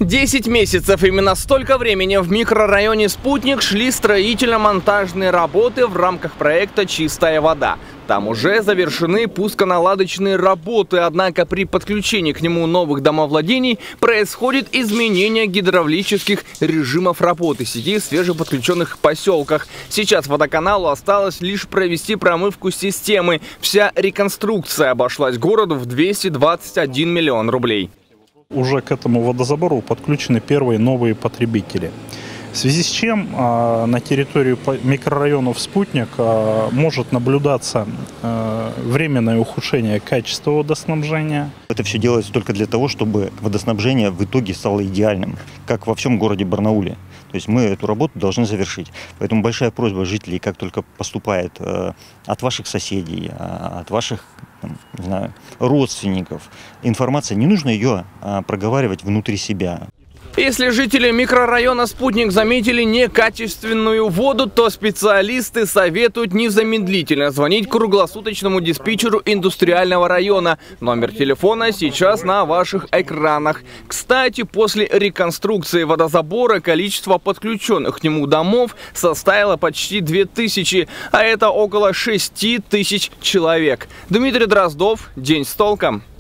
10 месяцев. Именно столько времени в микрорайоне «Спутник» шли строительно-монтажные работы в рамках проекта «Чистая вода». Там уже завершены пусконаладочные работы, однако при подключении к нему новых домовладений происходит изменение гидравлических режимов работы сети в свежеподключенных поселках. Сейчас водоканалу осталось лишь провести промывку системы. Вся реконструкция обошлась городу в 221 миллион рублей. Уже к этому водозабору подключены первые новые потребители. В связи с чем на территории микрорайонов «Спутник» может наблюдаться временное ухудшение качества водоснабжения. Это все делается только для того, чтобы водоснабжение в итоге стало идеальным, как во всем городе Барнауле. То есть мы эту работу должны завершить. Поэтому большая просьба жителей, как только поступает от ваших соседей, от ваших не знаю, родственников информация, не нужно ее проговаривать внутри себя. Если жители микрорайона «Спутник» заметили некачественную воду, то специалисты советуют незамедлительно звонить круглосуточному диспетчеру индустриального района. Номер телефона сейчас на ваших экранах. Кстати, после реконструкции водозабора количество подключенных к нему домов составило почти 2000, а это около 6000 человек. Дмитрий Дроздов, День с толком.